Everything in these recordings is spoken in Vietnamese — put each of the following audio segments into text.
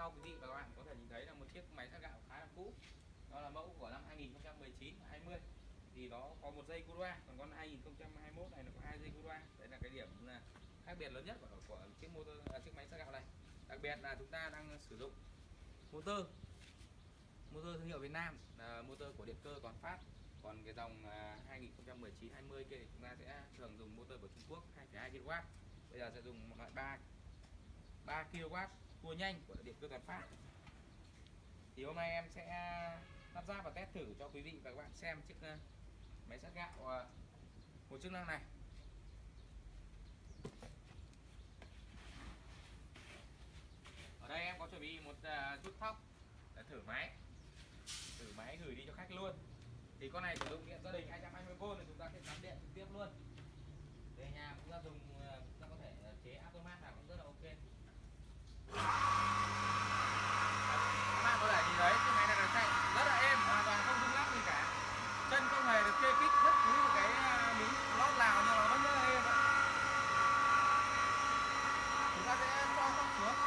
sau quý vị và các bạn có thể nhìn thấy là một chiếc máy sát gạo khá là cũ. Đó là mẫu của năm 2019 và 20. Thì nó có một dây Cura, còn con 2021 này nó có 2 dây Cura. Đây là cái điểm là khác biệt lớn nhất của chiếc motor chiếc máy sát gạo này. Đặc biệt là chúng ta đang sử dụng motor thương hiệu Việt Nam, là motor của Điện Cơ Toàn Phát. Còn cái dòng 2019 20 kia thì chúng ta sẽ thường dùng motor của Trung Quốc 2,2 kW. Bây giờ sẽ dùng một loại 3 kW tua nhanh của Điện Cơ Toàn Phát. Thì hôm nay em sẽ lắp ráp và test thử cho quý vị và các bạn xem chiếc máy sát gạo một chức năng này. Ở đây em có chuẩn bị một chút thóc để thử máy gửi đi cho khách luôn. Thì con này sử dụng điện gia đình 220V thì chúng ta sẽ cắm điện trực tiếp luôn. Về nhà chúng ta dùng, chúng ta có thể chế automat nào cũng rất là ok. Các bạn có thể nhìn thấy cái máy này là chạy rất là êm, hoàn toàn không rung lắc gì cả. Chân không hề được kê kích bất cứ một cái miếng lót nào, nhưng mà vẫn rất là êm. Chúng ta sẽ cho thóc xuống.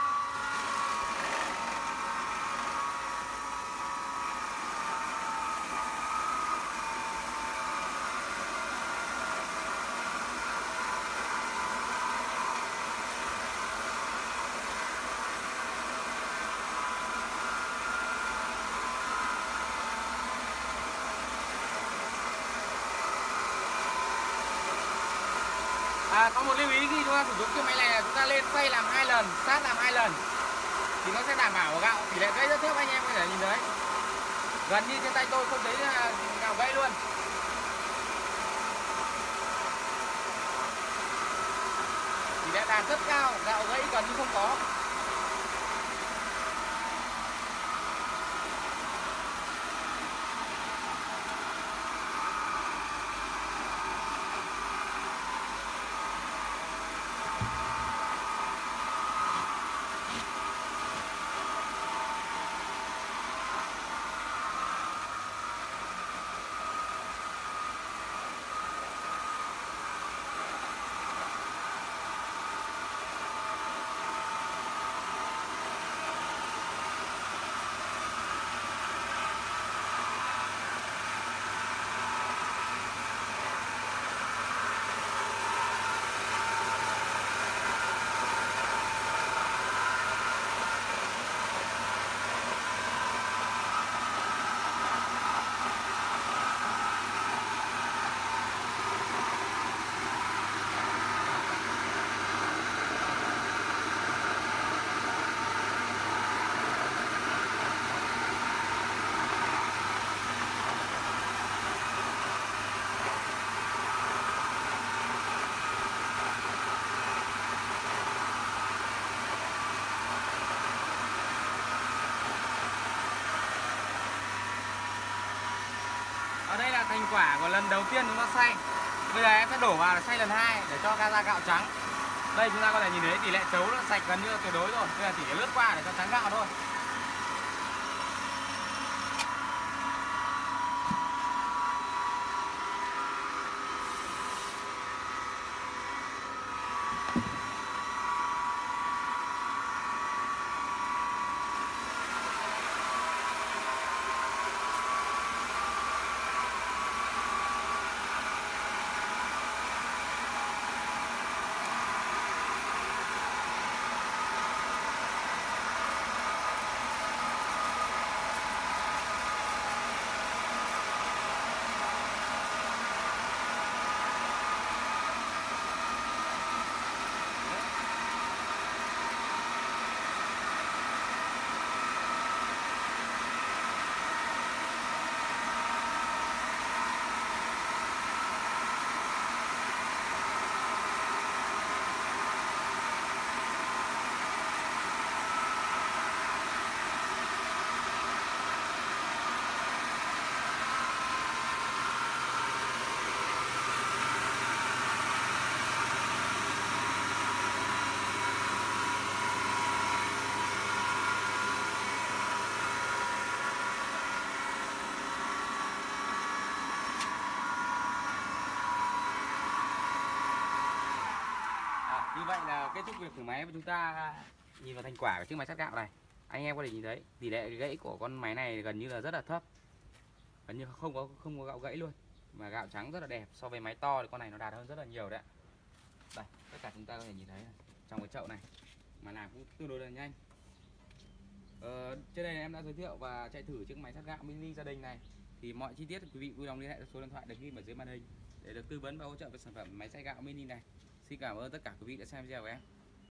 Có một lưu ý khi chúng ta sử dụng chiếc máy này là chúng ta lên xoay làm 2 lần, sát làm 2 lần thì nó sẽ đảm bảo gạo tỷ lệ gãy rất thấp. Anh em có thể nhìn thấy gần như trên tay tôi không thấy gạo gãy luôn. Tỷ lệ đàn rất cao, gạo gãy gần như không có. Ở đây là thành quả của lần đầu tiên chúng ta xay. Bây giờ em sẽ đổ vào để xay lần 2 để cho ra gạo trắng. Đây chúng ta có thể nhìn thấy tỷ lệ chấu nó sạch gần như là tuyệt đối rồi. Bây giờ chỉ lướt qua để cho trắng gạo thôi. Như vậy là kết thúc việc thử máy và chúng ta nhìn vào thành quả của chiếc máy sát gạo này. Anh em có thể nhìn thấy tỷ lệ gãy của con máy này gần như là rất là thấp, gần như không có gạo gãy luôn, mà gạo trắng rất là đẹp. So với máy to thì con này nó đạt hơn rất là nhiều đấy ạ. Đây, tất cả chúng ta có thể nhìn thấy này, trong cái chậu này mà làm cũng tương đối là nhanh. Trên đây em đã giới thiệu và chạy thử chiếc máy sát gạo mini gia đình này. Thì mọi chi tiết quý vị vui lòng liên hệ số điện thoại được ghi ở dưới màn hình để được tư vấn và hỗ trợ về sản phẩm máy xay gạo mini này. Xin cảm ơn tất cả quý vị đã xem video của em.